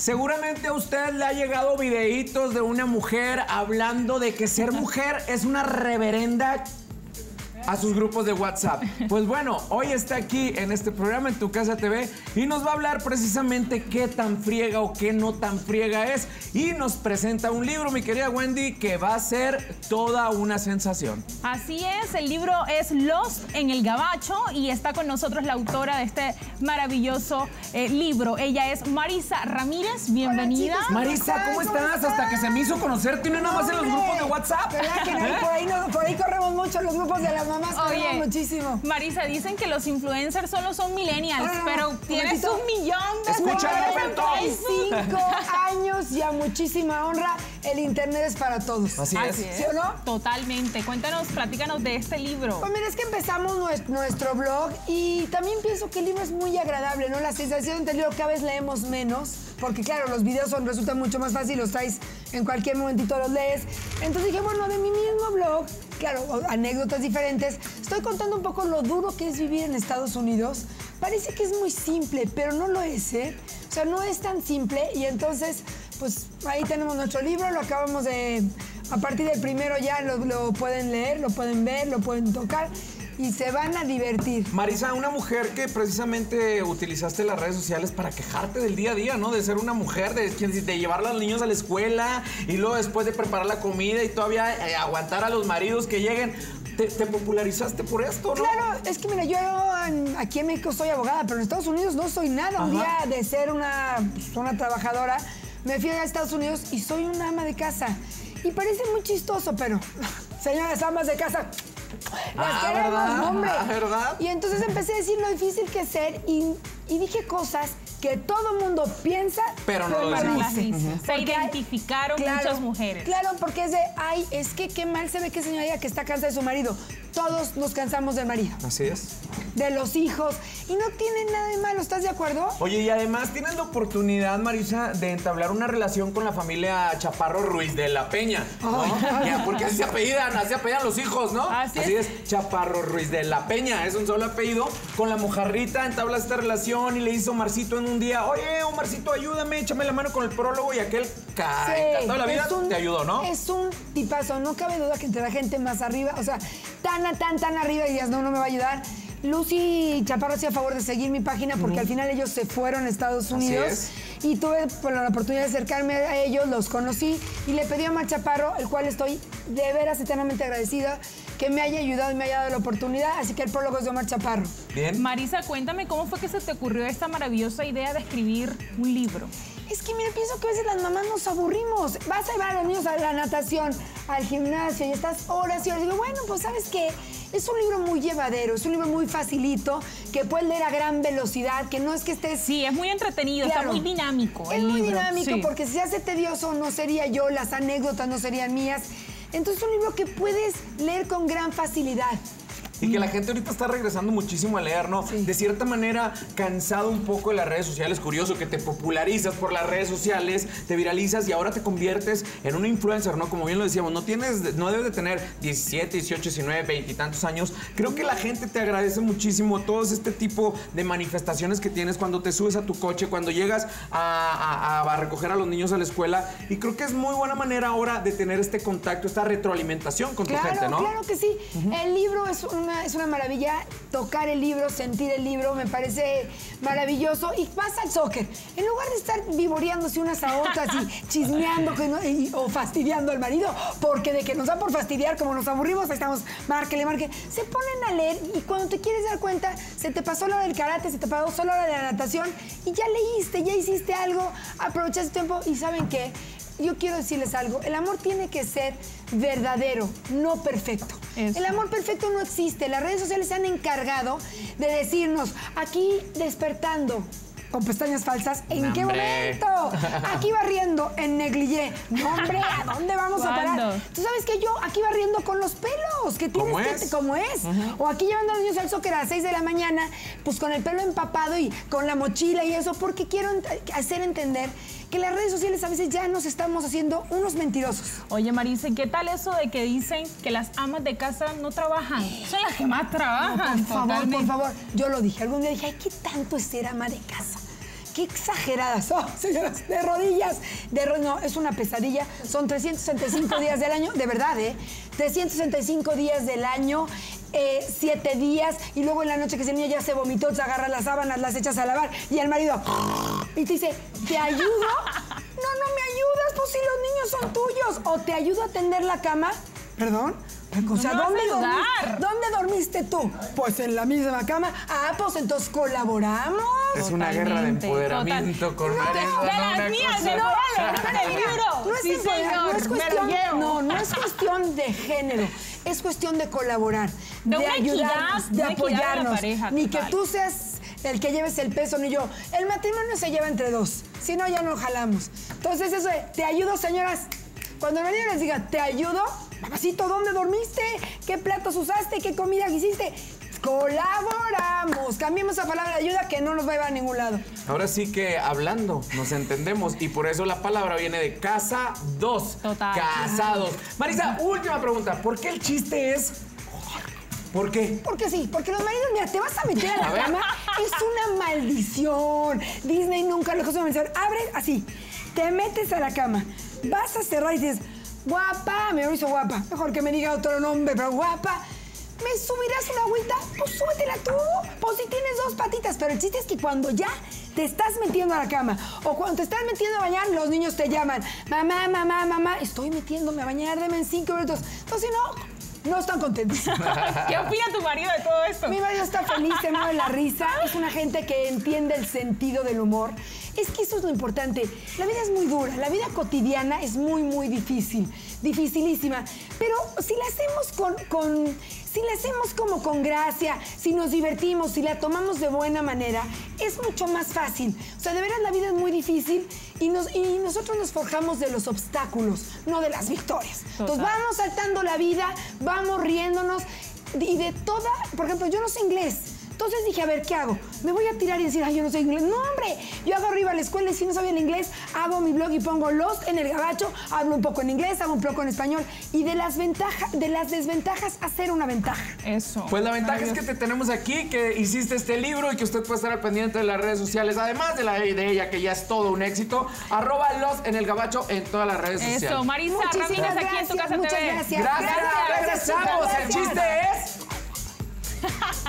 Seguramente a usted le ha llegado videitos de una mujer hablando de que ser mujer es una reverenda a sus grupos de WhatsApp. Pues bueno, hoy está aquí en este programa, en Tu Casa TV, y nos va a hablar precisamente qué tan friega o qué no tan friega es. Y nos presenta un libro, mi querida Wendy, que va a ser toda una sensación. Así es, el libro es Lost en el Gabacho y está con nosotros la autora de este maravilloso libro. Ella es Marisa Ramírez, bienvenida. Hola, chicos, Marisa, ¿cómo estás? Hasta que se me hizo conocerte nada más en los grupos de WhatsApp. ¿Verdad que no? Por ahí corremos mucho los grupos de las mamás, corremos muchísimo. Marisa, dicen que los influencers solo son millennials, pero tienes un millón de... Escucha, 45 años y a muchísima honra, el internet es para todos. Así es. ¿Sí o no? Totalmente. Cuéntanos, platícanos de este libro. Pues mira, es que empezamos nuestro blog y también pienso que el libro es muy agradable, ¿no? La sensación del libro, cada vez leemos menos, porque claro, los videos resultan mucho más fácil, los traes en cualquier momentito, los lees. Entonces dije, bueno, de mi mismo blog, claro, anécdotas diferentes, estoy contando un poco lo duro que es vivir en Estados Unidos. Parece que es muy simple, pero no lo es, ¿eh? O sea, no es tan simple y entonces, pues ahí tenemos nuestro libro, lo acabamos de... A partir del primero ya lo pueden leer, lo pueden ver, lo pueden tocar y se van a divertir. Marisa, una mujer que precisamente utilizaste las redes sociales para quejarte del día a día, ¿no? De ser una mujer, de llevar a los niños a la escuela y luego después de preparar la comida y todavía aguantar a los maridos que lleguen. Te popularizaste por esto, ¿no? Claro, es que mira, yo aquí en México soy abogada, pero en Estados Unidos no soy nada. Ajá. Un día de ser una trabajadora, me fui a Estados Unidos y soy una ama de casa. Y parece muy chistoso, pero señoras amas de casa, las queremos, ¿verdad? hombre. ¿Verdad? Y entonces empecé a decir lo difícil que es ser y dije cosas que todo mundo piensa, pero no lo dice. Se identificaron muchas mujeres. Claro, porque es de, ay, es que qué mal se ve que señora diga que está cansada de su marido. Todos nos cansamos del marido. Así es. De los hijos. Y no tiene nada de malo, ¿estás de acuerdo? Oye, y además tienes la oportunidad, Marisa, de entablar una relación con la familia Chaparro Ruiz de la Peña, ¿no? Ya, porque así se apellidan los hijos, ¿no? Así es, Chaparro Ruiz de la Peña, es un solo apellido. Con la mojarrita entablas esta relación y le dice Omarcito en un día, oye, Omarcito, ayúdame, échame la mano con el prólogo, y aquel encantado de la vida te ayudó, ¿no? Es un tipazo, no cabe duda que entre la gente más arriba, o sea, tan arriba y digas, no me va a ayudar. Lucy Chaparro hacía favor de seguir mi página porque al final ellos se fueron a Estados Unidos y tuve la oportunidad de acercarme a ellos, los conocí y le pedí a Omar Chaparro, el cual estoy de veras eternamente agradecida, que me haya ayudado y me haya dado la oportunidad, así que el prólogo es de Omar Chaparro. Bien. Marisa, cuéntame cómo fue que se te ocurrió esta maravillosa idea de escribir un libro. Es que, mira, pienso que a veces las mamás nos aburrimos. Vas a llevar a los niños a la natación, al gimnasio, y estás horas y horas. Digo, bueno, pues, ¿sabes qué? Es un libro muy llevadero, es un libro muy facilito, que puedes leer a gran velocidad, que no es que estés... Sí, es muy entretenido, claro, está muy dinámico. Es muy dinámico, porque si se hace tedioso no sería yo, las anécdotas no serían mías. Entonces, es un libro que puedes leer con gran facilidad. Y que la gente ahorita está regresando muchísimo a leer, ¿no? Sí. De cierta manera, cansado un poco de las redes sociales. Curioso que te popularizas por las redes sociales, te viralizas y ahora te conviertes en una influencer, ¿no? Como bien lo decíamos, no debes de tener 17, 18, 19, 20 y tantos años. Creo que la gente te agradece muchísimo todos este tipo de manifestaciones que tienes cuando te subes a tu coche, cuando llegas a recoger a los niños a la escuela. Y creo que es muy buena manera ahora de tener este contacto, esta retroalimentación con tu gente, ¿no? Claro que sí. El libro es una maravilla, tocar el libro, sentir el libro, me parece maravilloso. Y pasa el soccer. En lugar de estar vivoreándose unas a otras y chismeando o fastidiando al marido, porque de que nos da por fastidiar, como nos aburrimos, ahí estamos, márquele, se ponen a leer y cuando te quieres dar cuenta, se te pasó la hora del karate, se te pasó la hora de la natación y ya leíste, ya hiciste algo, aprovechaste tiempo y ¿saben qué? Yo quiero decirles algo, el amor tiene que ser verdadero, no perfecto. Eso. El amor perfecto no existe. Las redes sociales se han encargado de decirnos, aquí despertando, con pestañas falsas, ¿en qué momento? Aquí barriendo, en negligé. No, hombre, ¿a dónde vamos a parar? Tú sabes que yo aquí barriendo con los pelos, que tienes ¿Cómo es? O aquí llevando a los niños al soccer a las 6 de la mañana, pues con el pelo empapado y con la mochila y eso, porque quiero hacer entender que las redes sociales a veces ya nos estamos haciendo unos mentirosos. Oye, Marisa, ¿qué tal eso de que dicen que las amas de casa no trabajan? Son las que más trabajan. No, por favor, yo lo dije. Algún día dije, ay, ¿qué tanto es ser ama de casa? Qué exageradas son, señoras, de rodillas. No, es una pesadilla. Son 365 días del año, de verdad, 365 días del año, 7 días, y luego en la noche que el niño ya se vomitó, te agarras las sábanas, las echas a lavar, y el marido, y te dice, ¿te ayudo? No me ayudas, pues si los niños son tuyos. O te ayudo a tender la cama, perdón. O sea, ¿dónde dormiste tú? Pues en la misma cama. Ah, pues entonces colaboramos. Es una guerra de empoderamiento con María. De las mías, de el libro. No es no es cuestión de género. Es cuestión de colaborar, de ayudarnos, de apoyarnos. Ni que tú seas el que lleves el peso, ni yo. El matrimonio se lleva entre dos. Si no, ya no jalamos. Entonces, eso de, te ayudo, señoras. Cuando el marido les diga, te ayudo, papacito, ¿dónde dormiste? ¿Qué platos usaste? ¿Qué comida hiciste? Colaboramos. Cambiemos la palabra ayuda que no nos va a llevar a ningún lado. Ahora sí que hablando nos entendemos y por eso la palabra viene de casa dos. Total. Casados. Marisa, última pregunta. ¿Por qué el chiste es... ¿Por qué? Porque sí, porque los maridos, mira, te vas a meter a la cama, es una maldición. Disney nunca lo dejó de mencionar. Abres así, te metes a la cama, vas a cerrar y dices, guapa, me lo hizo guapa. Mejor que me diga otro nombre, pero guapa. ¿Me subirás una agüita? Pues súbetela tú. Pues si tienes 2 patitas. Pero el chiste es que cuando ya te estás metiendo a la cama o cuando te estás metiendo a bañar, los niños te llaman. Mamá, mamá, mamá, estoy metiéndome a bañar, deme en 5 minutos. Entonces, no están contentos. ¿Qué opina tu marido de todo esto? Mi marido está feliz, se mueve la risa. Es una gente que entiende el sentido del humor. Es que eso es lo importante. La vida es muy dura. La vida cotidiana es muy, muy difícil. Dificilísima. Pero si la hacemos si la hacemos como con gracia, si nos divertimos, si la tomamos de buena manera, es mucho más fácil. O sea, de veras la vida es muy difícil y nosotros nos forjamos de los obstáculos, no de las victorias. Entonces vamos saltando la vida, vamos riéndonos y de toda... Por ejemplo, yo no sé inglés. Entonces dije, a ver, ¿qué hago? ¿Me voy a tirar y decir, ay, yo no sé inglés? No, hombre, yo hago arriba a la escuela y si no sabía el inglés, hago mi blog y pongo Lost en el Gabacho, hablo un poco en inglés, hago un poco en español. Y de las desventajas, hacer una ventaja. Eso. Pues la ventaja es que te tenemos aquí, que hiciste este libro y que usted puede estar al pendiente de las redes sociales, además de ella, que ya es todo un éxito. @Lost en el Gabacho en todas las redes sociales. Eso, Marisa Ramírez, aquí en Tu Casa muchas TV. Gracias. Gracias, regresamos. El chiste es...